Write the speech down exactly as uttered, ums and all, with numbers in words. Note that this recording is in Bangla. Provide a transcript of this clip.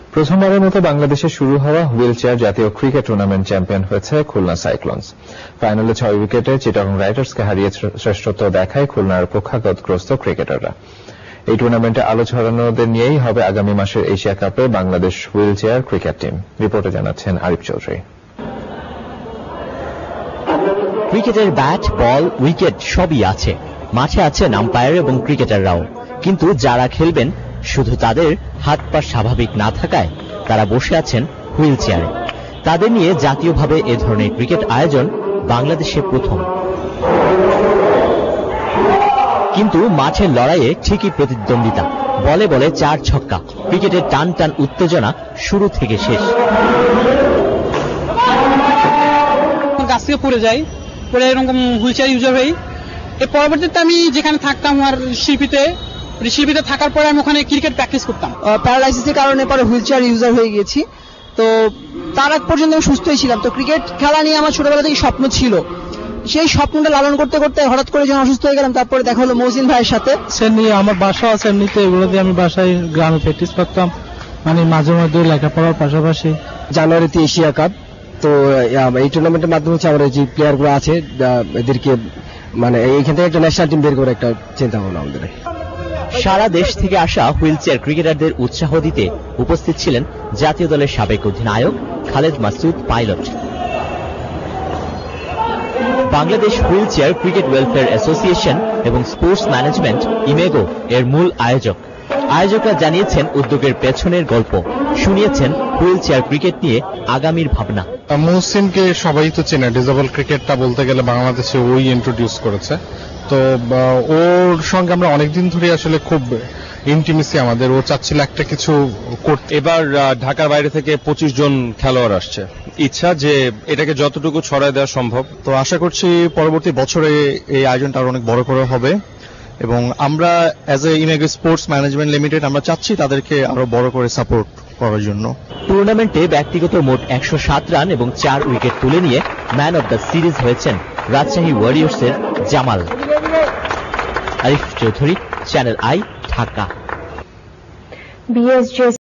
প্রথমবারের মতো বাংলাদেশে শুরু হওয়া হুইল চেয়ার জাতীয় ক্রিকেট টুর্নামেন্ট চ্যাম্পিয়ন হয়েছে খুলনা সাইক্লোনস। ফাইনালে ছয় উইকেটে চিটাগং রাইডার্সকে হারিয়ে শ্রেষ্ঠত্ব দেখায় খুলনার পক্ষাঘাতগ্রস্ত ক্রিকেটাররা। এই টুর্নামেন্টে আলো ছড়ানোদের নিয়েই হবে আগামী মাসের এশিয়া কাপে Bangladesh wheel chair cricket team. রিপোর্টে জানাচ্ছেন আরিফ চৌধুরী। ক্রিকেটের ব্যাট, বল, উইকেট সবই আছে, মাঠে আছেন আম্পায়ার এবং ক্রিকেটাররাও। কিন্তু যারা খেলবেন শুধু তাদের হাত পা স্বাভাবিক না থাকায় তারা বসে আছেন হুইল চেয়ারে। তাদের নিয়ে জাতীয়ভাবে এ ধরনের ক্রিকেট আয়োজন বাংলাদেশে প্রথম। কিন্তু মাঠের লড়াইয়ে ঠিকই প্রতিদ্বন্দ্বিতা, বলে বলে চার ছক্কা, ক্রিকেটের টান টান উত্তেজনা শুরু থেকে শেষ। গাছ থেকে পড়ে যাই, পরে এরকম হুইল চেয়ার ইউজার হই। এর পরবর্তীতে আমি যেখানে থাকতাম আমার শিল্পীতে শিল্পীতে থাকার পরে আমি ওখানে ক্রিকেট প্র্যাকটিস করতাম। প্যারালাইসিসের কারণে পরে হুইল চেয়ার ইউজার হয়ে গেছি, তো তার আগ পর্যন্ত আমি সুস্থই ছিলাম। তো ক্রিকেট খেলা নিয়ে আমার ছোটবেলা থেকে স্বপ্ন ছিল, সেই স্বপ্নটা লালন করতে করতে হঠাৎ করে যখন অসুস্থ হয়ে গেলাম, তারপরে দেখা হলো মহসিন ভাইয়ের সাথে। সে নিয়ে আমার বাসা আছে, এমনিতে এগুলো দিয়ে আমি বাসায় গ্রামে প্র্যাকটিস করতাম, মানে মাঝে মধ্যে লেখাপড়ার পাশাপাশি। জানুয়ারিতে এশিয়া কাপ, তো এই টুর্নামেন্টের মাধ্যমে হচ্ছে আমরা যে প্লেয়ার গুলো আছে এদেরকে মানে এইখান থেকে একটা ন্যাশনাল টিম বের করে একটা চিন্তা ভাবনা আমাদের। সারা দেশ থেকে আসা হুইল চেয়ার ক্রিকেটারদের উৎসাহ দিতে উপস্থিত ছিলেন জাতীয় দলের সাবেক অধিনায়ক Khaled Masud Pilot. Bangladesh wheel chair cricket welfare association এবং স্পোর্টস ম্যানেজমেন্ট ইমেগো এর মূল আয়োজক। আয়োজকরা জানিয়েছেন উদ্যোগের পেছনের গল্প, শুনিয়েছেন হুইল চেয়ার ক্রিকেট নিয়ে আগামীর ভাবনা। মহসিনকে সবাই তো চেনে, ডিসেবল ক্রিকেটটা বলতে গেলে বাংলাদেশে ওই ইন্ট্রোডিউস করেছে। তো ওর সঙ্গে আমরা অনেকদিন ধরে আসলে খুব ইন্টিমেসি আমাদের। ও চাচ্ছিল একটা কিছু করতে। এবার ঢাকার বাইরে থেকে পঁচিশ জন খেলোয়াড় আসছে, ইচ্ছা যে এটাকে যতটুকু ছড়ায় দেওয়া সম্ভব। তো আশা করছি পরবর্তী বছরে এই আয়োজনটা আরো অনেক বড় করে হবে এবং আমরা as a Imago sports management limited আমরা চাচ্ছি তাদেরকে আরো বড় করে সাপোর্ট করার জন্য। টুর্নামেন্টে ব্যক্তিগত মোট একশো সাত রান এবং চার উইকেট তুলে নিয়ে ম্যান অব দ্য সিরিজ হয়েছেন রাজশাহী ওয়ারিয়র্সের জামাল। Arif Chowdhury, Channel I, Dhaka.